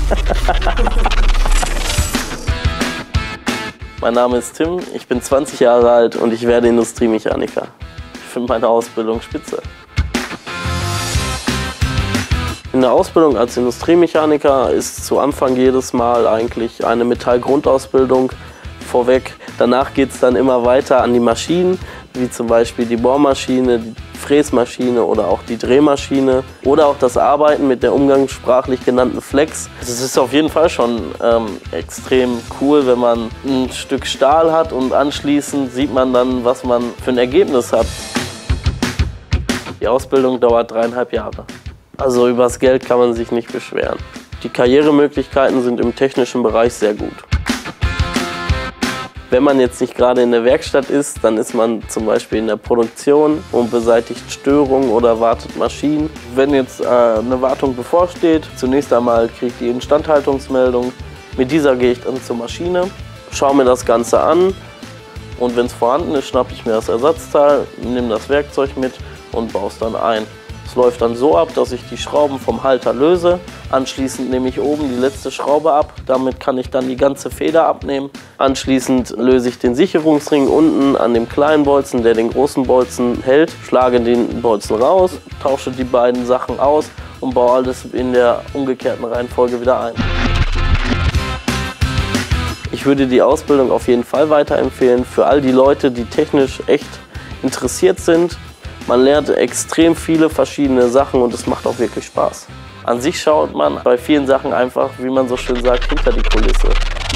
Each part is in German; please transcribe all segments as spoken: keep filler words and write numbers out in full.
Mein Name ist Tim, ich bin zwanzig Jahre alt und ich werde Industriemechaniker. Ich finde meine Ausbildung spitze. In der Ausbildung als Industriemechaniker ist zu Anfang jedes Mal eigentlich eine Metallgrundausbildung vorweg. Danach geht es dann immer weiter an die Maschinen, wie zum Beispiel die Bohrmaschine, die Fräsmaschine oder auch die Drehmaschine oder auch das Arbeiten mit der umgangssprachlich genannten Flex. Es ist auf jeden Fall schon ähm, extrem cool, wenn man ein Stück Stahl hat und anschließend sieht man dann, was man für ein Ergebnis hat. Die Ausbildung dauert dreieinhalb Jahre. Also übers Geld kann man sich nicht beschweren. Die Karrieremöglichkeiten sind im technischen Bereich sehr gut. Wenn man jetzt nicht gerade in der Werkstatt ist, dann ist man zum Beispiel in der Produktion und beseitigt Störungen oder wartet Maschinen. Wenn jetzt äh, eine Wartung bevorsteht, zunächst einmal kriege ich die Instandhaltungsmeldung. Mit dieser gehe ich dann zur Maschine, schaue mir das Ganze an und wenn es vorhanden ist, schnappe ich mir das Ersatzteil, nehme das Werkzeug mit und baue es dann ein. Es läuft dann so ab, dass ich die Schrauben vom Halter löse. Anschließend nehme ich oben die letzte Schraube ab. Damit kann ich dann die ganze Feder abnehmen. Anschließend löse ich den Sicherungsring unten an dem kleinen Bolzen, der den großen Bolzen hält. Schlage den Bolzen raus, tausche die beiden Sachen aus und baue alles in der umgekehrten Reihenfolge wieder ein. Ich würde die Ausbildung auf jeden Fall weiterempfehlen für all die Leute, die technisch echt interessiert sind. Man lernt extrem viele verschiedene Sachen und es macht auch wirklich Spaß. An sich schaut man bei vielen Sachen einfach, wie man so schön sagt, hinter die Kulisse.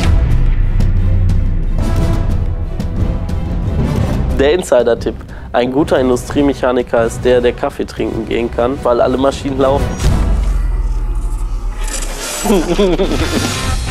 Der Insider-Tipp: Ein guter Industriemechaniker ist der, der Kaffee trinken gehen kann, weil alle Maschinen laufen.